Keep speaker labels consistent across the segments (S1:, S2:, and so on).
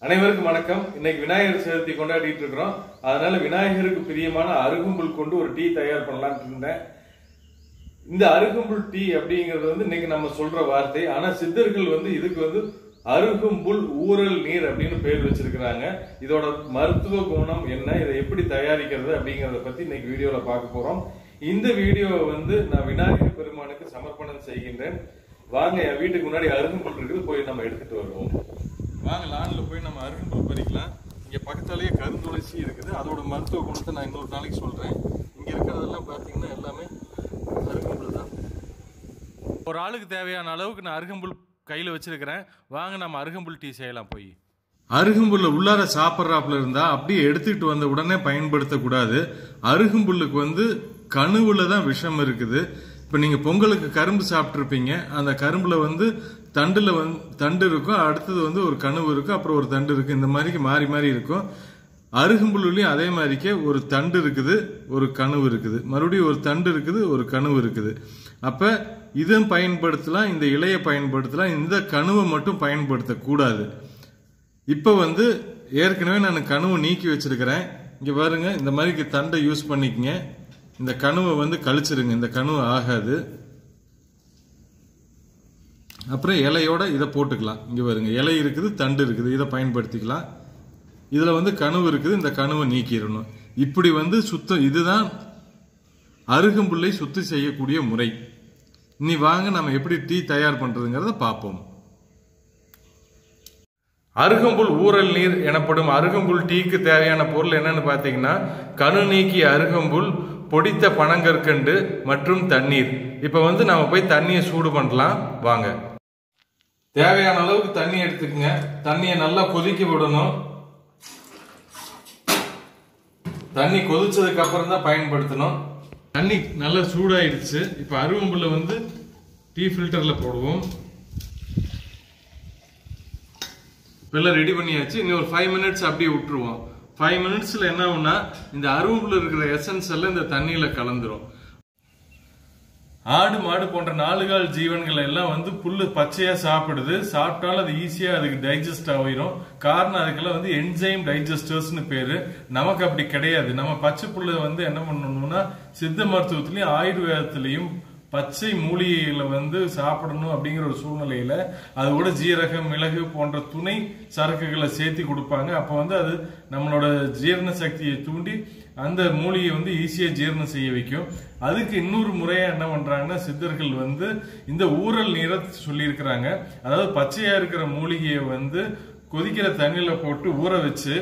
S1: அனைவருக்கும் வணக்கம். இன்னைக்கு விநாயகர் சதுர்த்தி கொண்டாடிட்டு இருக்கிறோம். அதனால விநாயகருக்கு பிரியமான அருகம்புல் கொண்டு ஒரு டீ தயார் பண்ணலாம்னு இருந்தேன். இந்த அருகம்புல் டீ அப்படிங்கிறது இன்னைக்கு நம்ம சொல்ற வார்த்தை. ஆனா சித்தர்கள் இதுக்கு அருகம்புல் ஊறல் நீர் அப்படின்னு பேர் வச்சிருக்கிறாங்க. இதோட மருத்துவ குணம் என்ன, இதை எப்படி தயாரிக்கிறது அப்படிங்கறத பத்தி இன்னைக்கு வீடியோல பார்க்க போறோம். இந்த வீடியோவை நான் விநாயகர் பெருமானுக்கு சமர்ப்பணம் செய்கின்றேன். வாங்க, என் வீட்டுக்கு முன்னாடி அருகம்புல் இருக்குது, போய் நம்ம எடுத்துட்டு வருவோம். வாங்க, லான்ல போய் நம்ம அருகம்புல் பறிக்கலாம். இங்க பக்கத்தாலேயே கருந்துளசி இருக்குது. அதோட மருத்துவ குணத்தை நான் இன்னொரு நாளைக்கு சொல்றேன். இங்க இருக்கிறதெல்லாம் பாத்தீங்கன்னா எல்லாமே அருகம்புல் தான். ஒரு ஆளுக்கு தேவையான அளவுக்கு நான் அருகம்புல் கையில வச்சிருக்கிறேன். வாங்க நம்ம அருகம்புல் டீ செய்யலாம். போய் அருகம்புல்ல உள்ளார சாப்பிட்றாப்புல இருந்தா அப்படியே எடுத்துக்கிட்டு வந்த உடனே பயன்படுத்தக்கூடாது. அருகம்புல்லுக்கு கணுவுல தான் விஷம் இருக்குது. இப்ப நீங்க பொங்கலுக்கு கரும்பு சாப்பிட்டுருப்பீங்க. அந்த கரும்புல தண்டுல தண்டு இருக்கும், அடுத்தது ஒரு கணுவு இருக்கும், அப்புறம் ஒரு தண்டு இருக்கு. இந்த மாதிரி மாறி மாறி இருக்கும். அருகம்புல்லையும் அதே மாதிரிக்கே ஒரு தண்டு இருக்குது, ஒரு கணுவு இருக்குது, மறுபடியும் ஒரு தண்டு இருக்குது, ஒரு கணுவு இருக்குது. அப்ப இதன் பயன்படுத்தலாம், இந்த இலையை பயன்படுத்தலாம், இந்த கணுவை மட்டும் பயன்படுத்தக்கூடாது. இப்ப ஏற்கனவே நான் கணுவை நீக்கி வச்சிருக்கிறேன். இங்க பாருங்க, இந்த மாதிரி தண்டை யூஸ் பண்ணிக்கங்க. இந்த கணுவை கழிச்சிருங்க, இந்த கணுவு ஆகாது. அப்புறம் இலையோட இதை போட்டுக்கலாம். இங்க பாருங்க, இலை இருக்குது, தண்டு இருக்குது, இதை பயன்படுத்திக்கலாம். இதுல கணுவு இருக்குது, இந்த கணுவை நீக்கிடணும். இப்படி சுத்தம். இதுதான் அருகம்புல்லை சுத்தம் செய்யக்கூடிய முறை. இனி வாங்க நம்ம எப்படி டீ தயார் பண்றதுங்கிறத பார்ப்போம். அருகம்புல் ஊறல் நீர் எனப்படும் அருகம்புல் டீக்கு தேவையான பொருள் என்னன்னு பாத்தீங்கன்னா, கணு நீக்கிய அருகம்புல், பொடித்த பனங்கற்கண்டு மற்றும் தண்ணீர். இப்ப நாம போய் தண்ணியை சூடு பண்ணலாம். வாங்க. தேவையான அளவுக்கு தண்ணி எடுத்துக்கங்க. தண்ணியை நல்லா கொதிக்க விடணும். தண்ணி கொதிச்சதுக்கு அப்புறம் தான் பயன்படுத்தணும். தண்ணி நல்லா சூடாயிடுச்சு. இப்ப அருகம்புல்ல டீ ஃபில்டர்ல போடுவோம். எல்லாம் ரெடி பண்ணியாச்சு. இன்னும் ஒரு 5 மினிட்ஸ் அப்படியே விட்டுருவோம். 5 மினிட்ஸ்ல என்ன ஆகும்னா, இந்த அருகம்புல்ல இருக்கிற எசன்ஸ் எல்லாம் இந்த தண்ணியில கலந்துரும். ஆடு மாடு போன்ற 4 கால் ஜீவன்கள் எல்லாம் புல்லு பச்சையா சாப்பிடுது. சாப்பிட்டாலும் அது ஈஸியா அதுக்கு டைஜஸ்ட் ஆகிரும். காரணம் அதுக்கெல்லாம் என்சைம் டைஜஸ்டர்ஸ்னு பேரு. நமக்கு அப்படி கிடையாது. நம்ம பச்சை புல்ல என்ன பண்ணணும்னா, சித்த மருத்துவத்திலையும் ஆயுர்வேதத்திலையும் பச்சை மூலிகைகளை சாப்பிடணும் அப்படிங்கிற ஒரு சூழ்நிலையில அது கூட ஜீரகம், மிளகு போன்ற துணை சரக்குகளை சேர்த்து கொடுப்பாங்க. அப்ப அது நம்மளோட ஜீரண சக்தியை தூண்டி அந்த மூலிகை ஈஸியா ஜீரணம் செய்ய வைக்கும். அதுக்கு இன்னொரு முறையா என்ன பண்றாங்கன்னா, சித்தர்கள் இந்த ஊறல் நீரை சொல்லி இருக்கிறாங்க. அதாவது பச்சையா இருக்கிற மூலிகையை கொதிக்கிற தண்ணியில போட்டு ஊற வச்சு,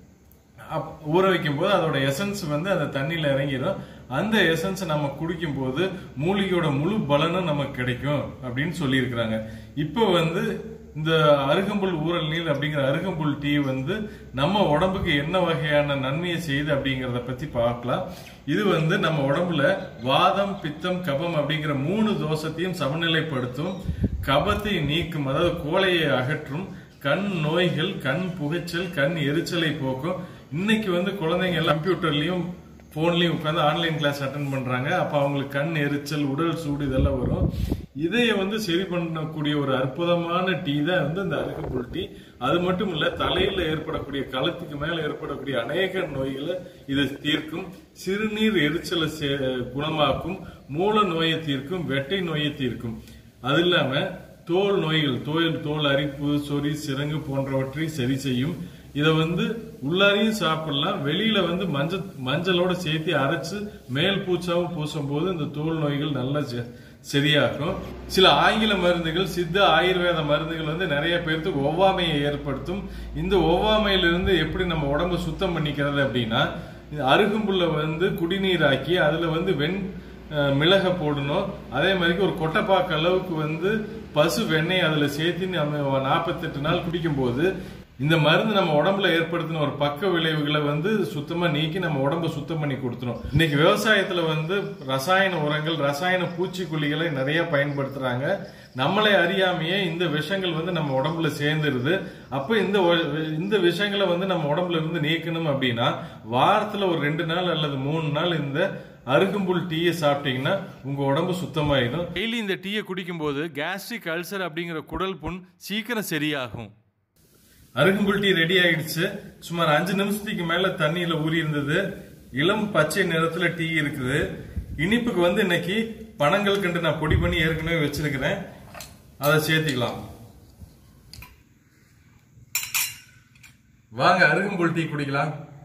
S1: ஊற வைக்கும் போது அதோட எசன்ஸ் அந்த தண்ணியில இறங்கிடும். அந்த எசன்ஸ் நம்ம குடிக்கும் போது மூலிகையோட முழு பலனும் நமக்கு கிடைக்கும் அப்படின்னு சொல்லி இருக்கிறாங்க. இப்ப இந்த அருகம்புல் ஊறல் நீர் அப்படிங்கிற அருகம்புல் டீ நம்ம உடம்புக்கு என்ன வகையான நன்மையை செய்யுது அப்படிங்கறத பத்தி பார்க்கலாம். இது நம்ம உடம்புல வாதம், பித்தம், கபம் அப்படிங்கிற 3 தோஷத்தையும் சமநிலைப்படுத்தும். கபத்தை நீக்கும், அதாவது கோழையை அகற்றும். கண் நோய்கள், கண் புகைச்சல், கண் எரிச்சலை போக்கும். இன்னைக்கு குழந்தைங்க எல்லாம் கம்ப்யூட்டர்லயும் போன்லயும் உட்காந்து ஆன்லைன் கிளாஸ் அட்டென்ட் பண்றாங்க. அப்ப அவங்களுக்கு கண் எரிச்சல், உடல் சூடு இதெல்லாம் வரும். இதைய சரி பண்ணக்கூடிய ஒரு அற்புதமான டீ தான் இந்த அருகம்புல் டீ. அது மட்டும் இல்ல, தலையில ஏற்படக்கூடிய, கழுத்துக்கு மேல ஏற்படக்கூடிய அநேக நோய்களை இது தீர்க்கும். சிறுநீர் எரிச்சலை குணமாக்கும், மூல நோயை தீர்க்கும், வெட்டை நோயை தீர்க்கும். அது இல்லாம தோல் நோய்கள், தோல் அரிப்பு, சொறி, சிரங்கு போன்றவற்றை சரி செய்யும். இத உள்ளாரையும் சாப்பிடலாம். வெளியில மஞ்சளோட சேர்த்து அரைச்சு மேல் பூச்சாவும் பூசும் போது இந்த தோல் நோய்கள் நல்லா சரியாகும். சில ஆங்கில மருந்துகள், சித்த ஆயுர்வேத மருந்துகள் நிறைய பேருக்கு ஒவ்வாமையை ஏற்படுத்தும். இந்த ஒவ்வாமையிலிருந்து எப்படி நம்ம உடம்பு சுத்தம் பண்ணிக்கிறது அப்படின்னா, அருகம்புல்ல குடிநீராக்கி அதுல மிளக போடணும். அதே மாதிரி ஒரு கொட்டைப்பாக்கு அளவுக்கு பசு வெண்ணெய் அதுல சேர்த்து நம்ம 48 நாள் குடிக்கும் போது இந்த மருந்து நம்ம உடம்புல ஏற்படுத்தின ஒரு பக்க விளைவுகளை சுத்தமா நீக்கி நம்ம உடம்ப சுத்தம் பண்ணி கொடுத்துரும். இன்னைக்கு விவசாயத்துல ரசாயன உரங்கள், ரசாயன பூச்சிக்கொல்லிகளை நிறைய பயன்படுத்துறாங்க. நம்மளை அறியாமையே இந்த விஷங்கள் நம்ம உடம்புல சேர்ந்துருது. அப்ப இந்த விஷயங்களை நம்ம உடம்புல இருந்து நீக்கணும் அப்படின்னா, வாரத்துல ஒரு 2 நாள் அல்லது 3 நாள் இந்த அருகம்புல் டீயை சாப்பிட்டீங்கன்னா உங்க உடம்பு சுத்தமாயிடும். டெய்லி இந்த டீயை குடிக்கும் போது கேஸ்ட்ரிக் அல்சர் அப்படிங்கிற குடல் புண் சீக்கிரம் சரியாகும். அருகம்புல் டீ ரெடி ஆயிடுச்சு. சுமார் 5 நிமிஷத்துக்கு மேல தண்ணியில ஊறி இருந்தது. இளம் பச்சை நிறத்துல டீ இருக்குது. இனிப்புக்கு வந்து இன்னைக்கு பனங்கள் கண்டு நான் பொடி பண்ணி ஏற்கனவே வச்சிருக்கிறேன், அதை சேர்த்திக்கலாம். வாங்க அருகம்புல் டீ குடிக்கலாம்.